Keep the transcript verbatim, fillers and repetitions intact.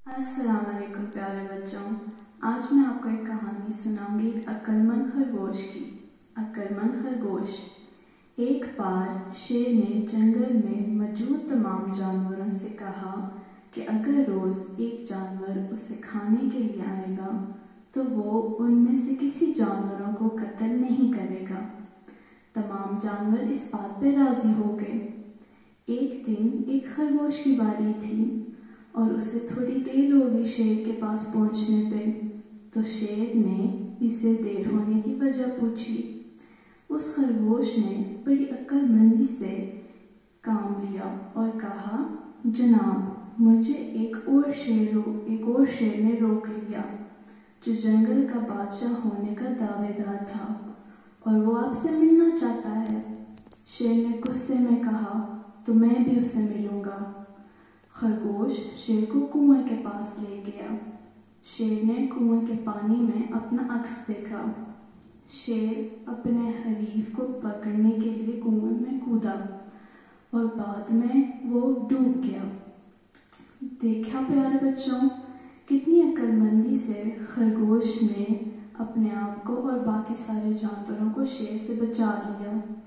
अस्सलाम वालेकुम प्यारे बच्चों, आज मैं आपको एक कहानी सुनाऊंगी एक अक्लमंद खरगोश की। अक्लमंद खरगोश। एक बार शेर ने जंगल में मौजूद तमाम जानवरों से कहा कि अगर रोज एक जानवर उसे खाने के लिए आएगा तो वो उनमें से किसी जानवरों को कत्ल नहीं करेगा। तमाम जानवर इस बात पर राजी हो गए। एक दिन एक खरगोश की बारी थी और उसे थोड़ी देर हो गई शेर के पास पहुंचने पे। तो शेर ने इसे देर होने की वजह पूछी। उस खरगोश ने बड़ी अक्लमंदी से काम लिया और कहा, जनाब, मुझे एक और शेर एक और शेर ने रोक लिया जो जंगल का बादशाह होने का दावेदार था और वो आपसे मिलना चाहता है। शेर ने गुस्से में कहा, तो मैं भी उससे मिलूंगा। खरगोश शेर को कुएं के पास ले गया। शेर ने कुएं के पानी में अपना अक्स देखा। शेर अपने हरीफ को पकड़ने के लिए कुएं में कूदा और बाद में वो डूब गया। देखा प्यारे बच्चों, कितनी अक्लमंदी से खरगोश ने अपने आप को और बाकी सारे जानवरों को शेर से बचा लिया।